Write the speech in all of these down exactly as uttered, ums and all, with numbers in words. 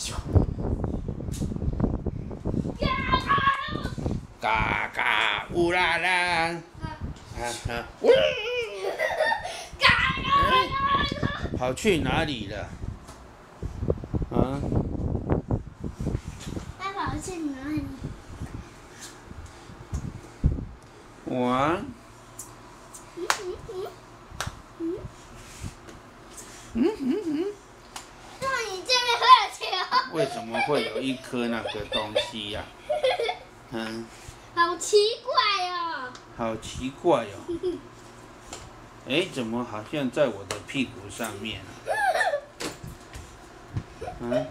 嘎嘎乌拉拉，啊啊！跑去哪里了？啊？ 他跑去哪里？ 我啊。 嗯嗯嗯嗯嗯嗯嗯。 那你这边会有球？ 为什么会有一颗那个东西呀、啊？嗯。 好奇怪哦。 好奇怪哦。哎，怎么好像在我的屁股上面啊？嗯。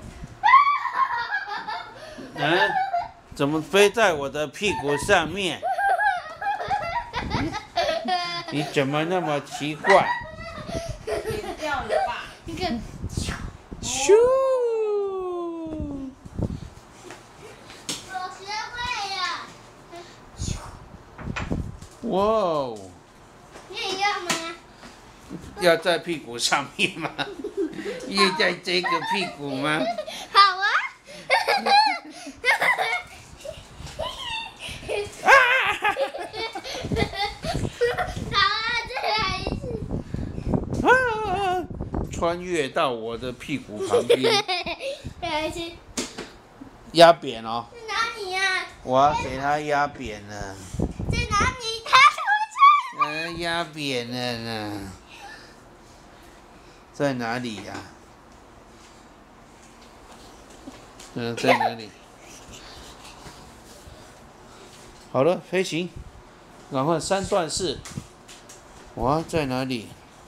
嗯，怎么飞在我的屁股上面？你怎么那么奇怪？ 剪掉了吧？ 你看， 咻！ 我学会了。 哇哦！ 你也要吗？ 要在屁股上面吗？也在这个屁股吗？ 好啊。好啊，再来一次。 啊！穿越到我的屁股旁边， 再来一次。 压扁哦！ 在哪里呀？ 我要给它压扁了。 在哪里？他出去。 嗯，压扁了呢。在哪里呀、啊？嗯，在哪里？好了，飞行，赶快三段式。哇，在哪里？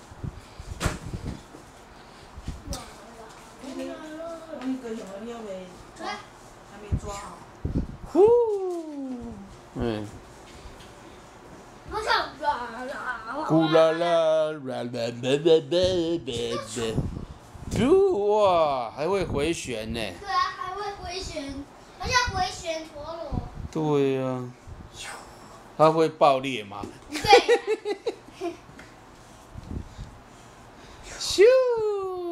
那个小朋友没抓，还没抓好。 呼，嗯。 好想啦啦。 呼啦啦，啦啦啦啦啦啦！哟哇，还会回旋呢。 对啊，还会回旋，而且回旋陀螺。 对呀、啊。它会爆裂吗？ 对。 咻！